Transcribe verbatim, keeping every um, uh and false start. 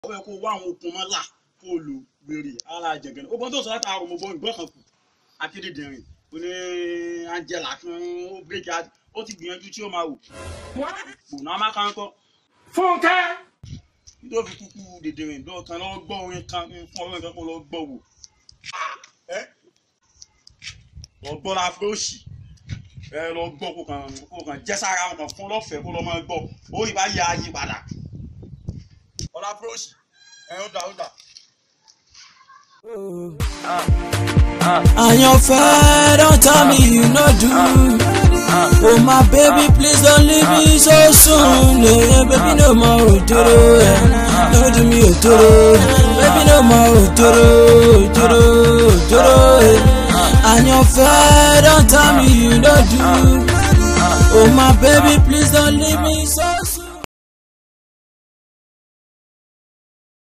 ó yẹ kó wá àwọn okùn mọ́ là kó lò gbèrè ara jẹ̀gẹ̀nẹ̀ ó gbọ́n tó sọ láti àwọn ọmọ ọgbọ́n ìgbọ́n kan kù akédèdìrín ó ní Angela fún ó bíréèkì ó ti gbìyànjú tí ó máa wò gbòòná má kàn kọ́ Fúnkẹ́ nítorí kúkú dèdèrìn lọ́ọ̀kan lọ́wọ́ gbọ́ orin kan fún ọlọ́run kan kó lọ gbọ́ wò lọ gbọ́ la fẹ́ òsì ẹ lọ gbọ́ kó kàn kó kàn jẹ́sára wọn kàn fún lọ́fẹ̀ẹ́ kó lọ máa gbọ́ ó yìí bá yà á yí padà ọlá fẹ́ òsì ẹ ó dà ó dà. Àyànfẹ́, don't tell me you no do. Oh my baby, please don't leave me so soon. Yeah, baby, no more otoro. No do me otoro. Baby, no more otoro, otoro, otoro. Àyànfẹ́, don't tell me you no do. Oh my baby, please don't leave me